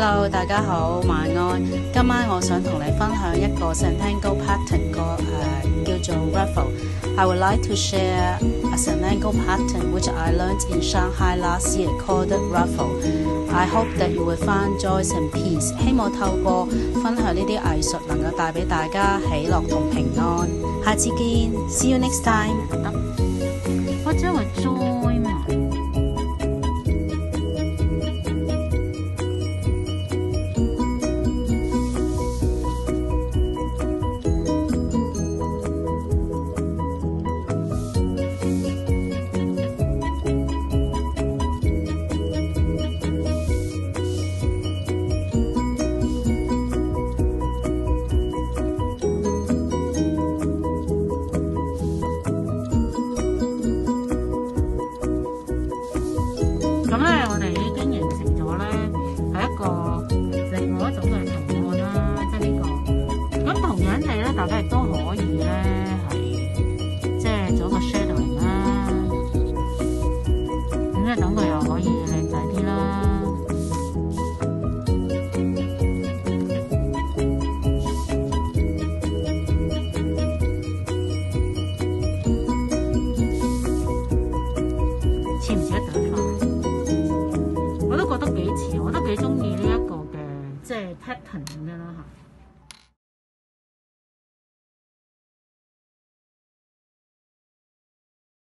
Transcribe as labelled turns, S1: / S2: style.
S1: Hello， 大家好，晚安。今晚我想同你分享一個 Zentangle pattern 叫做 Ruffle。I would like to share a Zentangle pattern which I learned in Shanghai last year called Ruffle. I hope that you will find joy and peace. 希望透過分享呢啲藝術能夠帶俾大家喜樂同平安。下次見 ，See you next time。
S2: 我只係 joy 嘛。咁咧，我哋已經形成咗咧，係一個另外一種嘅圖案啦，即係呢個。咁同樣地咧，大家亦都可以咧係即係做一個 shadowing 啦。咁咧，等佢又可以靚仔啲啦。似唔似得？